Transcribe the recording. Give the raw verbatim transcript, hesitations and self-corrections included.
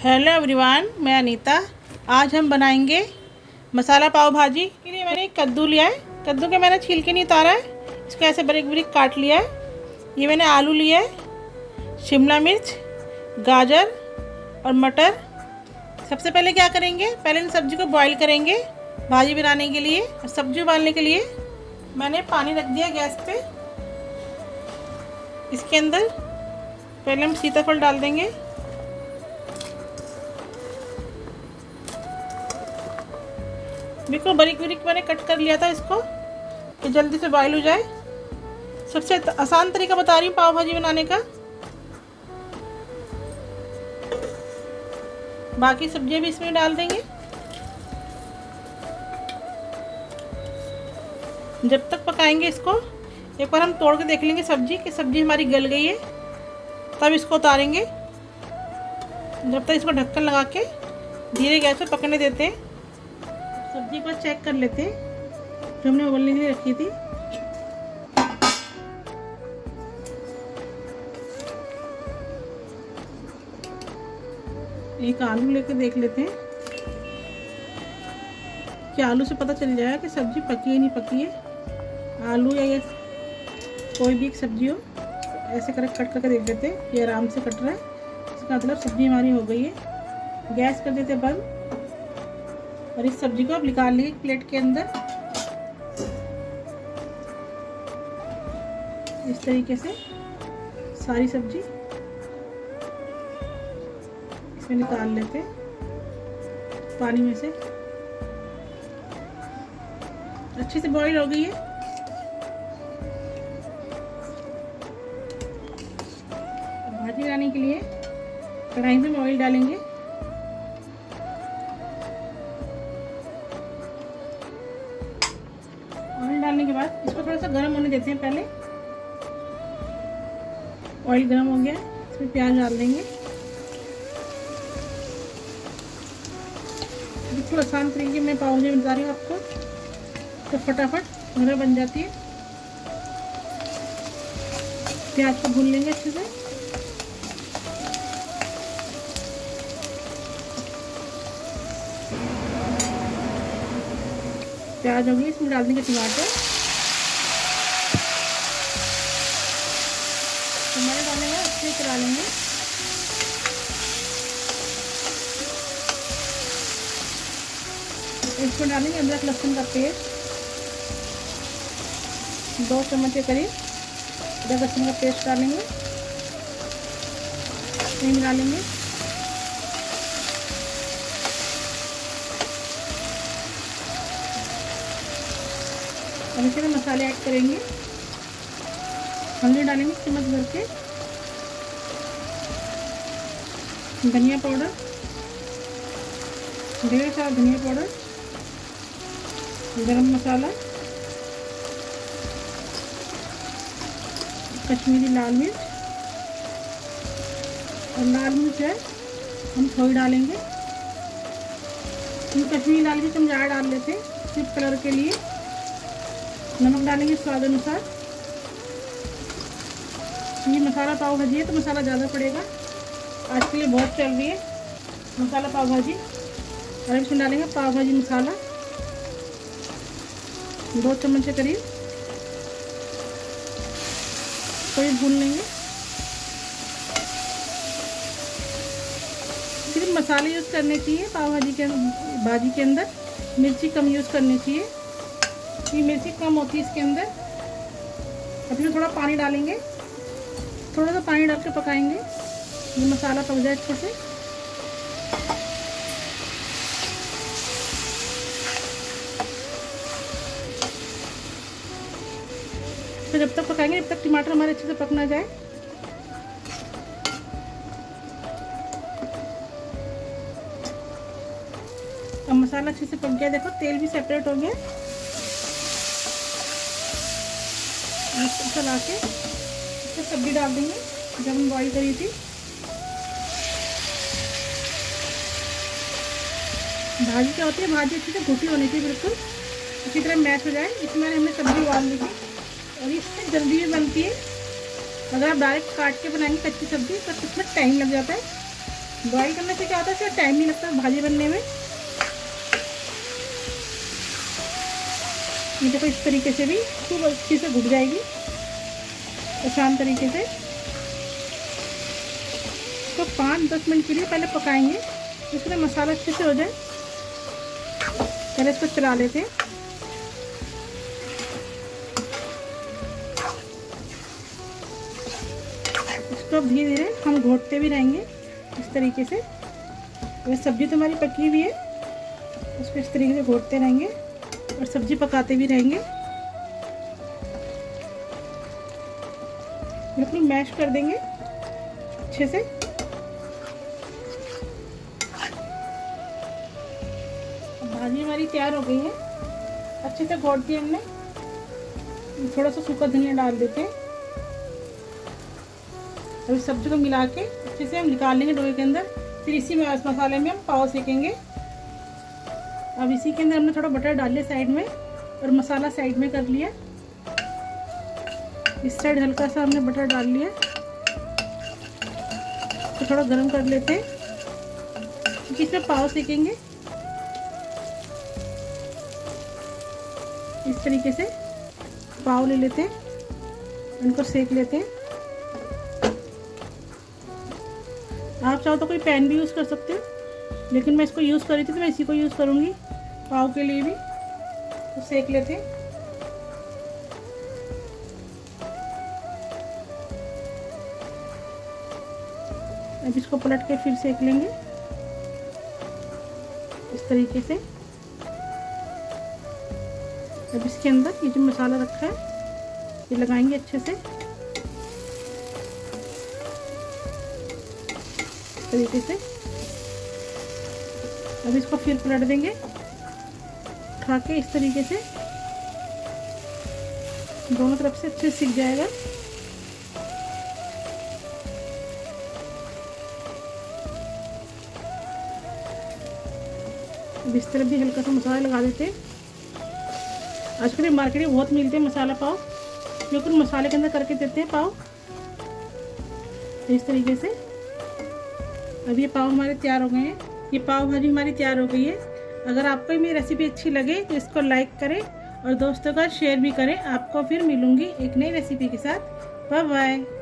Hello everyone, मैं अनीता। आज हम बनाएंगे मसाला पाव भाजी। के लिए मैंने एक कद्दू लिया है। कद्दू के मैंने छिलके नहीं उतारा है, इसको ऐसे बारीक बारीक काट लिया है। ये मैंने आलू लिया है, शिमला मिर्च, गाजर और मटर। सबसे पहले क्या करेंगे, पहले इन सब्जी को बॉईल करेंगे भाजी बनाने के लिए। और सब्जी उबालने के लिए मैंने पानी रख दिया गैस पे। इसके अंदर पहले हम सीताफल डाल देंगे। बिल्कुल बारीक बारीक मैंने कट कर लिया था इसको कि जल्दी से बॉईल हो जाए। सबसे आसान तरीका बता रही हूँ पाव भाजी बनाने का। बाकी सब्जियां भी इसमें डाल देंगे। जब तक पकाएंगे इसको, एक बार हम तोड़ के देख लेंगे सब्जी कि सब्जी हमारी गल गई है, तब इसको उतारेंगे। जब तक इसको ढक्कन लगा के धीरे गैस पे पकने देते हैं। सब्जी को चेक कर लेते हैं जो हमने उबलने के लिए रखी थी। एक आलू लेके देख लेते हैं कि आलू से पता चल जाएगा कि सब्जी पकी है नहीं पकी है। आलू या ये कोई भी एक सब्जी हो, ऐसे कर कट करके देख लेते हैं। ये आराम से कट रहा है, इसका मतलब सब्जी हमारी हो गई है। गैस कर देते बंद और इस सब्जी को अब निकाल लेंगे प्लेट के अंदर। इस तरीके से सारी सब्जी इसमें निकाल लेते हैं पानी में से। अच्छे से बॉईल हो गई है। भाजी बनाने के लिए कढ़ाई में ऑयल डालेंगे। ऑयल डालने के बाद इसको थोड़ा सा गर्म होने देते हैं। पहले ऑयल गर्म हो गया, इसमें प्याज डाल देंगे। बिल्कुल आसान तरीके में पाव भाजी बता रही हूँ आपको, तो फटाफट घर बन जाती है। प्याज को भून लेंगे अच्छे से। प्याज हो गई, इसमें डाल देंगे टमाटर। टमाटर डालने में अच्छे से डाल लेंगे। इसमें डालेंगे अदरक लहसुन का पेस्ट, दो चम्मच के करीब अदरक लहसुन का पेस्ट डालेंगे। हींग डालेंगे। अब इसमें मसाले ऐड करेंगे। हल्दी डालेंगे चम्मच भर के, धनिया पाउडर, ढेर सारा धनिया पाउडर, गरम मसाला, कश्मीरी लाल मिर्च। और लाल मिर्च है हम थोड़ी डालेंगे। हम कश्मीरी लाल मिर्च हम ज़्यादा डाल लेते हैं सिर्फ कलर के लिए। नमक डालेंगे स्वाद अनुसार। ये मसाला पाव भाजी है तो मसाला ज़्यादा पड़ेगा, आज के लिए बहुत चल रही है मसाला पाव भाजी। और इसमें डालेंगे पाव भाजी मसाला, दो चम्मच के करीब। थोड़ी भून लेंगे। सिर्फ मसाले यूज़ करने चाहिए पाव भाजी के भाजी के अंदर। मिर्ची कम यूज़ करनी चाहिए, ये मिर्ची कम होती है इसके अंदर। अभी थोड़ा पानी डालेंगे, थोड़ा सा पानी डाल के पकाएंगे, ये मसाला पक जाए अच्छे से। तो जब तक पकाएंगे जब तक टमाटर हमारे अच्छे से पक ना जाए। अब मसाला अच्छे से पक गया, देखो तेल भी सेपरेट हो गया। चला के इसमें सब्जी डाल देंगे जब हम बॉईल करी थी। भाजी क्या होती है, भाजी अच्छी से घुटी होनी चाहिए, बिल्कुल अच्छी तरह मैश हो जाए। इसमें हमने सब्जी उबाल ली थी और इससे जल्दी भी बनती है। अगर आप डायरेक्ट काट के बनाएंगे कच्ची सब्जी तो इसमें टाइम लग जाता है। बॉईल करने से क्या होता है, इसका टाइम नहीं लगता भाजी बनने में। ये देखो इस तरीके से भी खूब अच्छी से घुट जाएगी आसान तरीके से। तो पाँच दस मिनट के लिए पहले पकाएंगे, इसमें मसाला अच्छे से हो जाए। पहले इसको चला लेते हैं। इसको अब धीरे धीरे हम घोटते भी रहेंगे इस तरीके से। तो सब्जी तो हमारी पकी हुई है, उसको इस तरीके से घोटते रहेंगे और सब्जी पकाते भी रहेंगे। बिल्कुल मैश कर देंगे अच्छे से। भाजी हमारी तैयार हो गई है, अच्छे से घोट दी हमने। थोड़ा सा सूखा धनिया डाल देते हैं। अभी सब्जी को मिला के अच्छे से हम निकाल लेंगे डोए के अंदर। फिर इसी में मसाले में हम पाव सेकेंगे। अब इसी के अंदर हमने थोड़ा बटर डाल लिया साइड में और मसाला साइड में कर लिया। इस साइड हल्का सा हमने बटर डाल लिया, तो थोड़ा गरम कर लेते हैं क्योंकि इसमें पाव सेकेंगे। इस तरीके से पाव ले लेते हैं, इनको सेक लेते हैं। आप चाहो तो कोई पैन भी यूज़ कर सकते हो, लेकिन मैं इसको यूज़ कर रही थी तो मैं इसी को यूज़ करूँगी पाव के लिए भी। तो सेक लेते हैं। अब इसको पलट के फिर सेक लेंगे इस तरीके से। अब इसके अंदर ये जो मसाला रखा है ये लगाएंगे अच्छे से इस तरीके से। अब इसको फिर पलट देंगे उठा के इस तरीके से, दोनों तरफ से अच्छे से सिक जाएगा। अब इस तरफ भी हल्का सा मसाला लगा देते हैं। आजकल मार्केट में बहुत मिलते हैं मसाला पाव, जो कि मसाले के अंदर करके देते हैं पाव। तो इस तरीके से अब ये पाव हमारे तैयार हो गए हैं। ये पाव भाजी हमारी तैयार हो गई है। अगर आपको मेरी रेसिपी अच्छी लगे तो इसको लाइक करें और दोस्तों का शेयर भी करें। आपको फिर मिलूंगी एक नई रेसिपी के साथ। Bye bye.